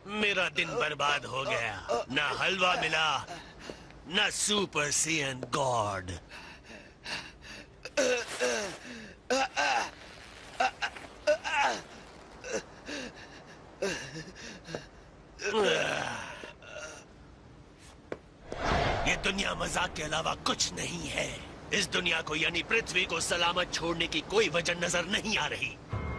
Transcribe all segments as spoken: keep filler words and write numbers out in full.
मेरा दिन बर्बाद हो गया। ना हलवा मिला, ना सुपर सीएन गॉड। ये दुनिया मजाक के अलावा कुछ नहीं है। इस दुनिया को यानी पृथ्वी को सलामत छोड़ने की कोई वजह नजर नहीं आ रही।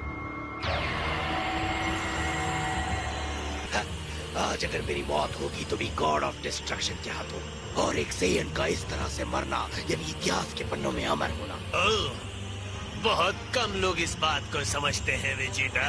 आज अगर मेरी मौत होगी तो भी गॉड ऑफ डिस्ट्रक्शन के हाथों, और एक सेयन का इस तरह से मरना यानी इतिहास के पन्नों में अमर होना। ओह, बहुत कम लोग इस बात को समझते हैं वेजिटा।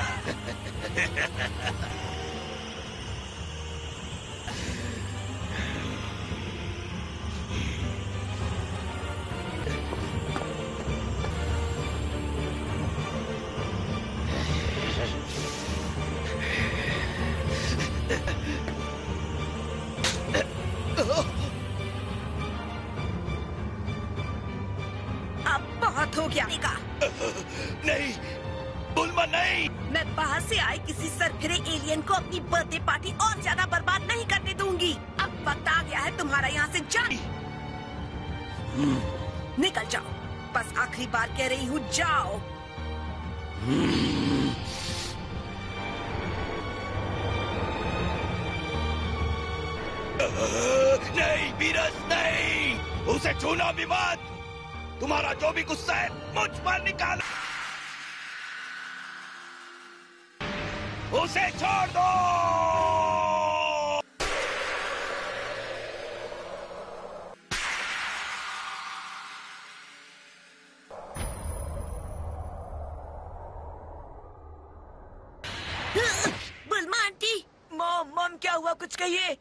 नहीं, बुल्मा नहीं। मैं बाहर से आए किसी सरफिरे एलियन को अपनी बर्थडे पार्टी और ज्यादा बर्बाद नहीं करने दूंगी। अब वक्त आ गया है तुम्हारा यहाँ से जाने। निकल जाओ, बस आखिरी बार कह रही हूँ, जाओ। नहीं वीरस, नहीं, उसे छूना भी मत। तुम्हारा जो भी गुस्सा है मुझ पर निकालो। उसे छोड़ दो। बुल्मा आंटी। मॉम, मॉम क्या हुआ, कुछ कहिए।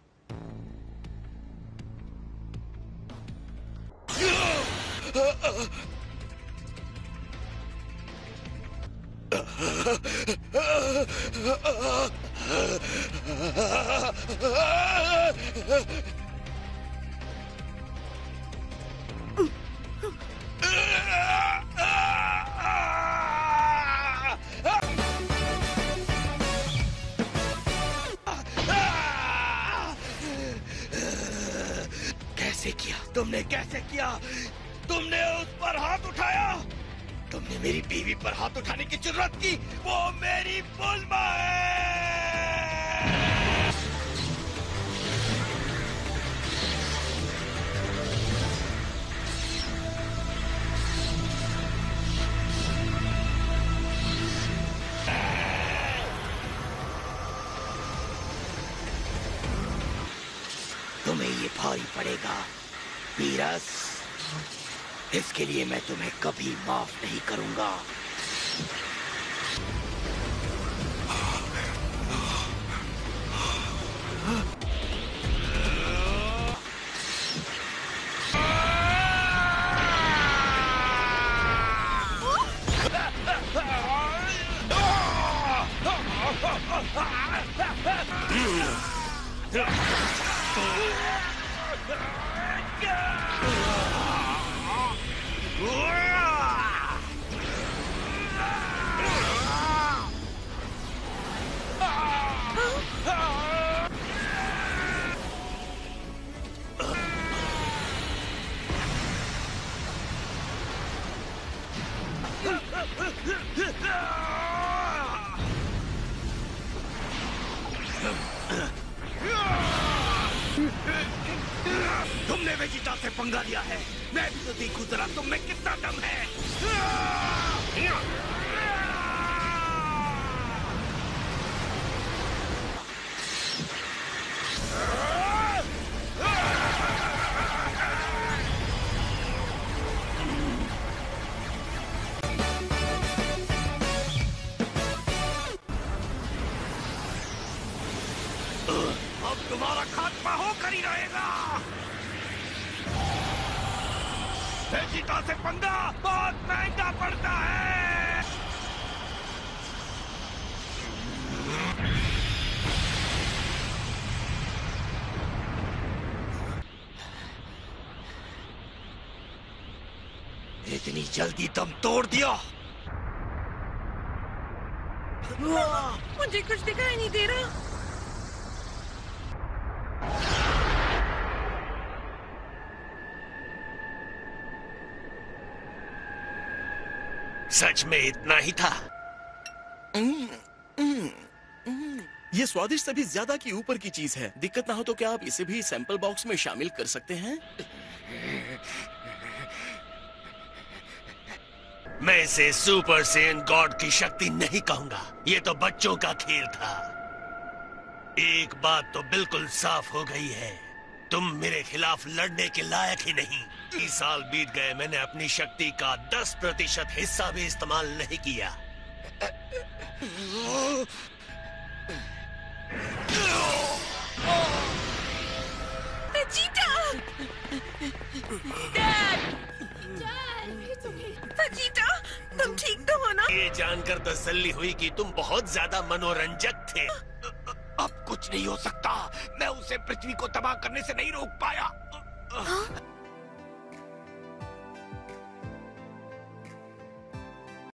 कैसे किया तुमने, कैसे किया तुमने? उस पर हाथ उठाया। तुमने मेरी बीवी पर हाथ उठाने की जरूरत की। वो मेरी बुल्मा है। तुम्हें ये भारी पड़ेगा वीरस। इसके लिए मैं तुम्हें कभी माफ नहीं करूंगा। तुमने वेजिटा से पंगा लिया है। मैं भी तो देखूं जरा तुम में कितना दम है। अब तुम्हारा खात्मा होकर ही रहेगा। वेजिटा से पंगा बहुत महंगा पड़ता है। इतनी जल्दी दम तोड़ दिया। मुझे कुछ दिखाई नहीं दे रहा। सच में इतना ही था? ये स्वादिष्ट से भी ज्यादा की ऊपर की चीज है। दिक्कत ना हो तो क्या आप इसे भी सैंपल बॉक्स में शामिल कर सकते हैं? मैं इसे सुपर सेन गॉड की शक्ति नहीं कहूंगा। ये तो बच्चों का खेल था। एक बात तो बिल्कुल साफ हो गई है, तुम मेरे खिलाफ लड़ने के लायक ही नहीं। तीस साल बीत गए, मैंने अपनी शक्ति का दस प्रतिशत हिस्सा भी इस्तेमाल नहीं किया। वेजिटा! डैड! वेजिटा, तुम ठीक तो हो ना? ये जानकर तसल्ली हुई कि तुम बहुत ज्यादा मनोरंजक थे। अब कुछ नहीं हो सकता। मैं उसे पृथ्वी को तबाह करने से नहीं रोक पाया।